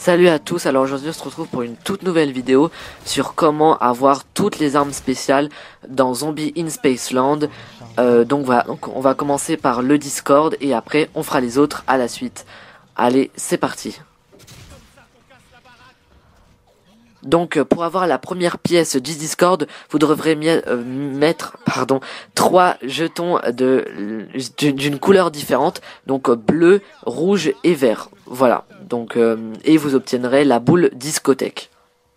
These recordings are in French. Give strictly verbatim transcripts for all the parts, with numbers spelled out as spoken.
Salut à tous, alors aujourd'hui on se retrouve pour une toute nouvelle vidéo sur comment avoir toutes les armes spéciales dans Zombie in Spaceland. Euh, donc voilà, donc on va commencer par le Discord et après on fera les autres à la suite. Allez, c'est parti. Donc pour avoir la première pièce du Discord, vous devrez euh, mettre pardon trois jetons de d'une couleur différente, donc bleu, rouge et vert. Voilà. Donc euh, et vous obtiendrez la boule discothèque.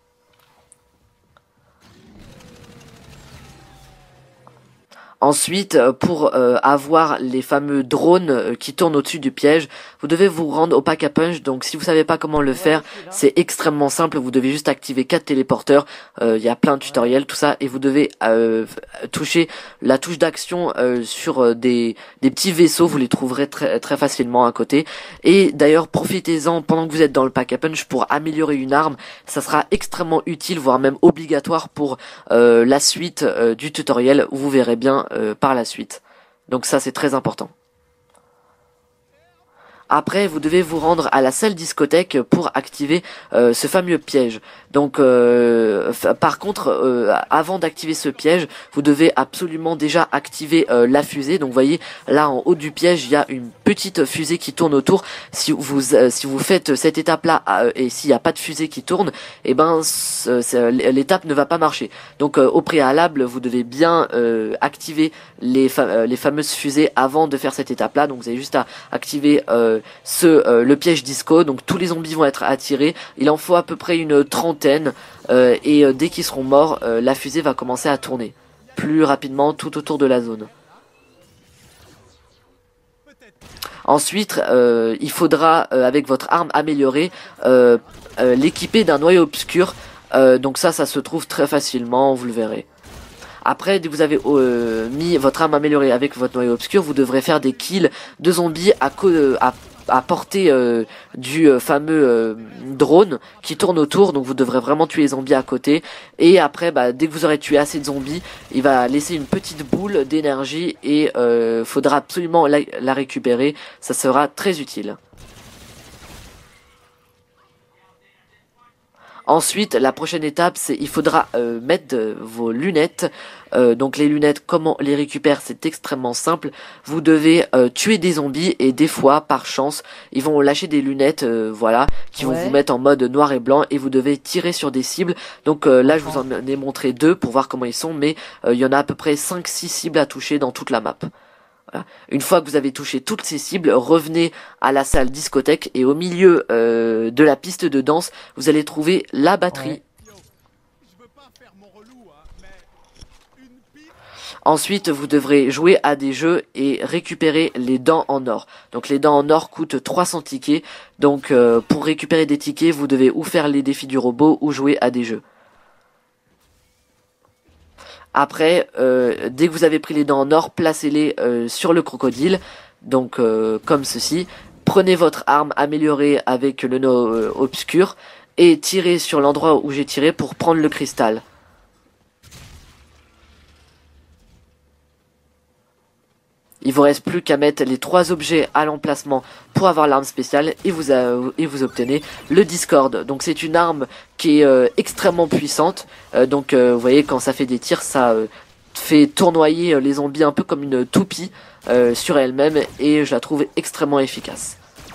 Ensuite, pour euh, avoir les fameux drones euh, qui tournent au-dessus du piège, vous devez vous rendre au pack à punch. Donc si vous savez pas comment le faire, c'est extrêmement simple. Vous devez juste activer quatre téléporteurs. Il euh, y a plein de tutoriels, tout ça. Et vous devez euh, toucher la touche d'action euh, sur euh, des, des petits vaisseaux. Vous les trouverez très, très facilement à côté. Et d'ailleurs, profitez-en pendant que vous êtes dans le pack à punch pour améliorer une arme. Ça sera extrêmement utile, voire même obligatoire pour euh, la suite euh, du tutoriel. Vous verrez bien Euh, par la suite. Donc ça c'est très important. Après, vous devez vous rendre à la salle discothèque pour activer euh, ce fameux piège. Donc, euh, par contre, euh, avant d'activer ce piège, vous devez absolument déjà activer euh, la fusée. Donc, vous voyez, là en haut du piège, il y a une petite fusée qui tourne autour. Si vous euh, si vous faites cette étape-là euh, et s'il n'y a pas de fusée qui tourne, eh ben l'étape ne va pas marcher. Donc, euh, au préalable, vous devez bien euh, activer les fa euh, les fameuses fusées avant de faire cette étape-là. Donc, vous avez juste à activer euh, ce euh, le piège disco. Donc tous les zombies vont être attirés, il en faut à peu près une trentaine euh, et euh, dès qu'ils seront morts, euh, la fusée va commencer à tourner plus rapidement tout autour de la zone. Ensuite, euh, il faudra euh, avec votre arme améliorée euh, euh, l'équiper d'un noyau obscur. Euh, donc ça, ça se trouve très facilement, vous le verrez. Après, dès que vous avez euh, mis votre arme améliorée avec votre noyau obscur, vous devrez faire des kills de zombies à, à, à portée euh, du euh, fameux euh, drone qui tourne autour. Donc vous devrez vraiment tuer les zombies à côté. Et après, bah, dès que vous aurez tué assez de zombies, il va laisser une petite boule d'énergie et euh, faudra absolument la, la récupérer. Ça sera très utile. Ensuite, la prochaine étape, c'est il faudra euh, mettre euh, vos lunettes. Euh, donc les lunettes, comment les récupérer, c'est extrêmement simple. Vous devez euh, tuer des zombies et des fois, par chance, ils vont lâcher des lunettes, euh, voilà, qui ouais. vont vous mettre en mode noir et blanc et vous devez tirer sur des cibles. Donc euh, là, je vous en ai montré deux pour voir comment ils sont, mais euh, il y en a à peu près cinq six cibles à toucher dans toute la map. Voilà. Une fois que vous avez touché toutes ces cibles, revenez à la salle discothèque et au milieu euh, de la piste de danse, vous allez trouver la batterie. Ouais. Ensuite, vous devrez jouer à des jeux et récupérer les dents en or. Donc les dents en or coûtent trois cents tickets. Donc euh, pour récupérer des tickets, vous devez ou faire les défis du robot ou jouer à des jeux. Après, euh, dès que vous avez pris les dents en or, placez-les euh, sur le crocodile, donc euh, comme ceci. Prenez votre arme améliorée avec le nœud euh, obscur et tirez sur l'endroit où j'ai tiré pour prendre le cristal. Il vous reste plus qu'à mettre les trois objets à l'emplacement pour avoir l'arme spéciale et vous, a, et vous obtenez le Discord. Donc c'est une arme qui est euh, extrêmement puissante. Euh, donc euh, vous voyez quand ça fait des tirs, ça euh, fait tournoyer euh, les zombies un peu comme une toupie euh, sur elle-même et je la trouve extrêmement efficace.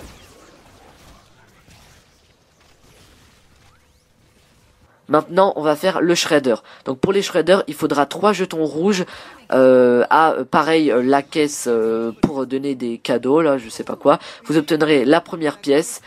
Maintenant, on va faire le shredder. Donc pour les shredders, il faudra trois jetons rouges euh, à pareil la caisse euh, pour donner des cadeaux là, je sais pas quoi. Vous obtiendrez la première pièce.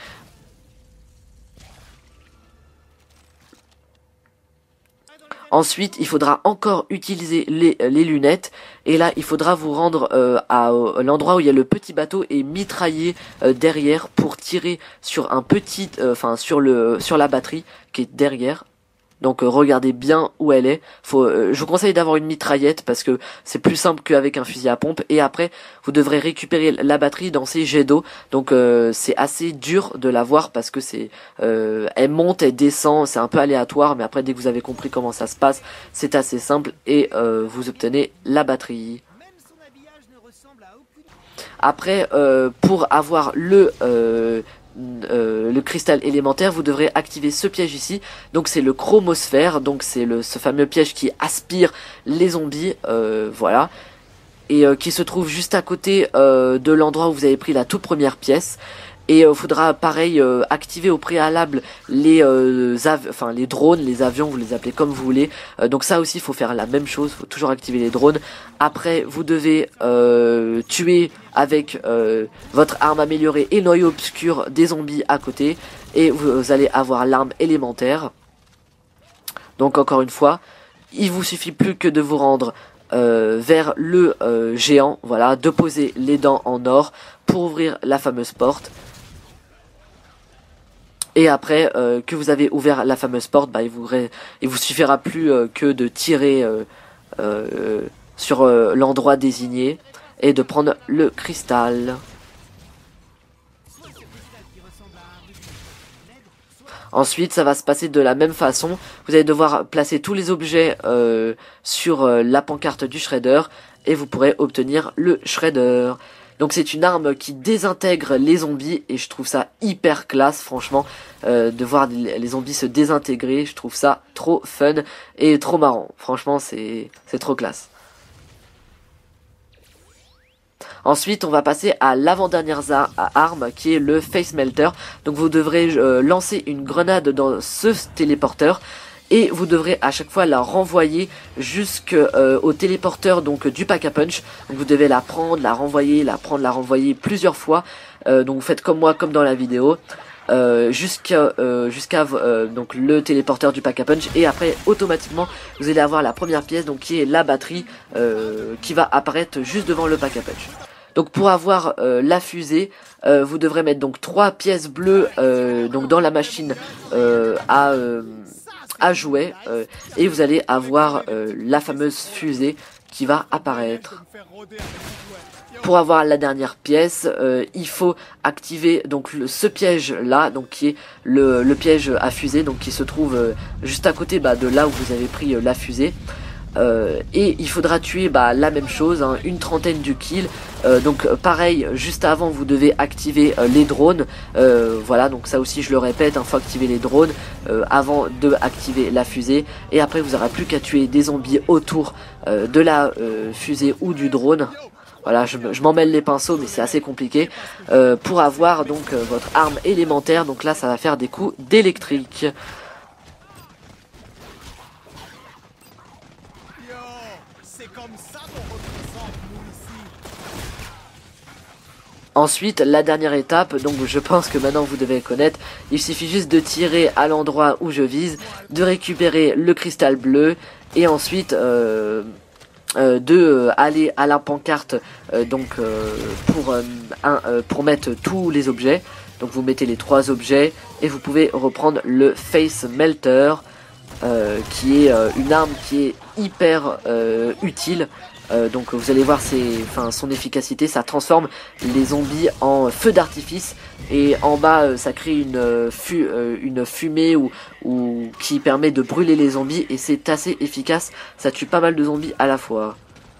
Ensuite, il faudra encore utiliser les, les lunettes. Et là, il faudra vous rendre euh, à, à l'endroit où il y a le petit bateau et mitrailler euh, derrière pour tirer sur un petit, enfin euh, sur le sur la batterie qui est derrière. Donc euh, regardez bien où elle est. Faut, euh, je vous conseille d'avoir une mitraillette parce que c'est plus simple qu'avec un fusil à pompe. Et après, vous devrez récupérer la batterie dans ces jets d'eau. Donc euh, c'est assez dur de la voir parce que c'est, euh, elle monte, elle descend, c'est un peu aléatoire. Mais après, dès que vous avez compris comment ça se passe, c'est assez simple et euh, vous obtenez la batterie. Après, euh, pour avoir le euh, euh, le cristal élémentaire, vous devrez activer ce piège ici. Donc c'est le chromosphère, donc c'est le ce fameux piège qui aspire les zombies, euh, voilà. Et euh, qui se trouve juste à côté euh, de l'endroit où vous avez pris la toute première pièce. Et il euh, faudra pareil euh, activer au préalable les euh, enfin les drones, les avions, vous les appelez comme vous voulez. Euh, donc ça aussi il faut faire la même chose, il faut toujours activer les drones. Après vous devez euh, tuer avec euh, votre arme améliorée et noyau obscur des zombies à côté. Et vous, vous allez avoir l'arme élémentaire. Donc encore une fois, il vous suffit plus que de vous rendre euh, vers le euh, géant, voilà, de poser les dents en or pour ouvrir la fameuse porte. Et après euh, que vous avez ouvert la fameuse porte, bah, il, vous, il vous suffira plus euh, que de tirer euh, euh, sur euh, l'endroit désigné et de prendre le cristal. Ensuite, ça va se passer de la même façon. Vous allez devoir placer tous les objets euh, sur euh, la pancarte du Shredder et vous pourrez obtenir le Shredder. Donc c'est une arme qui désintègre les zombies et je trouve ça hyper classe, franchement, euh, de voir les zombies se désintégrer. Je trouve ça trop fun et trop marrant. Franchement, c'est c'est trop classe. Ensuite, on va passer à l'avant-dernière arme qui est le Face Melter. Donc vous devrez euh, lancer une grenade dans ce téléporteur. Et vous devrez à chaque fois la renvoyer jusqu'au euh, téléporteur donc du Pack-a-Punch. Donc vous devez la prendre, la renvoyer, la prendre, la renvoyer plusieurs fois. Euh, donc vous faites comme moi, comme dans la vidéo, euh, jusqu'à euh, jusqu'à euh, donc le téléporteur du Pack-a-Punch. Et après automatiquement vous allez avoir la première pièce donc qui est la batterie euh, qui va apparaître juste devant le Pack-a-Punch. Donc pour avoir euh, la fusée, euh, vous devrez mettre donc trois pièces bleues euh, donc dans la machine euh, à euh, à jouer euh, et vous allez avoir euh, la fameuse fusée qui va apparaître. Pour avoir la dernière pièce, euh, il faut activer donc le, ce piège là, donc qui est le, le piège à fusée, donc qui se trouve euh, juste à côté bah, de là où vous avez pris euh, la fusée. Euh, et il faudra tuer bah, la même chose, hein, une trentaine de kills. Euh, donc pareil, juste avant vous devez activer euh, les drones. Euh, voilà, donc ça aussi je le répète, il hein, faut activer les drones euh, avant de activer la fusée. Et après vous n'aurez plus qu'à tuer des zombies autour euh, de la euh, fusée ou du drone. Voilà, je, je m'en mêle les pinceaux, mais c'est assez compliqué euh, pour avoir donc euh, votre arme élémentaire. Donc là, ça va faire des coups d'électrique. Ensuite, la dernière étape, donc je pense que maintenant vous devez connaître, il suffit juste de tirer à l'endroit où je vise, de récupérer le cristal bleu et ensuite euh, euh, de euh, aller à la pancarte euh, donc euh, pour euh, un, euh, pour mettre tous les objets. Donc vous mettez les trois objets et vous pouvez reprendre le Face Melter euh, qui est euh, une arme qui est hyper euh, utile. Euh, donc vous allez voir ses, enfin, son efficacité, ça transforme les zombies en feu d'artifice et en bas euh, ça crée une, euh, fu euh, une fumée ou, ou qui permet de brûler les zombies et c'est assez efficace, ça tue pas mal de zombies à la fois.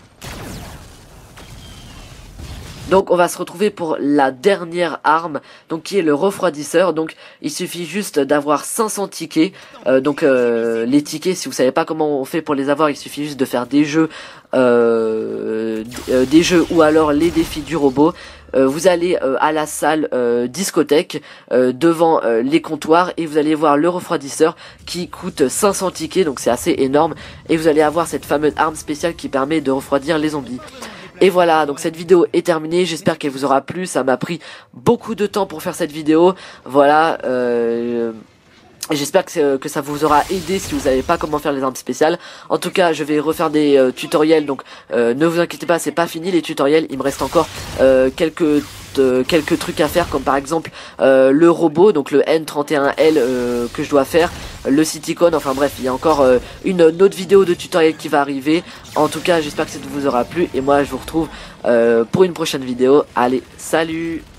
Donc on va se retrouver pour la dernière arme, donc qui est le refroidisseur. Donc il suffit juste d'avoir cinq cents tickets. Euh, donc euh, les tickets, si vous savez pas comment on fait pour les avoir, il suffit juste de faire des jeux, euh, euh, des jeux ou alors les défis du robot. Euh, vous allez euh, à la salle euh, discothèque euh, devant euh, les comptoirs et vous allez voir le refroidisseur qui coûte cinq cents tickets, donc c'est assez énorme. Et vous allez avoir cette fameuse arme spéciale qui permet de refroidir les zombies. Et voilà, donc cette vidéo est terminée, j'espère qu'elle vous aura plu, ça m'a pris beaucoup de temps pour faire cette vidéo, voilà, euh, j'espère que, que ça vous aura aidé si vous savez pas comment faire les armes spéciales. En tout cas, je vais refaire des euh, tutoriels, donc euh, ne vous inquiétez pas, c'est pas fini les tutoriels, il me reste encore euh, quelques... Euh, quelques trucs à faire comme par exemple euh, le robot, donc le N trente et un L euh, que je dois faire, le Citycone, enfin bref il y a encore euh, une, une autre vidéo de tutoriel qui va arriver. En tout cas j'espère que ça vous aura plu et moi je vous retrouve euh, pour une prochaine vidéo. Allez, salut!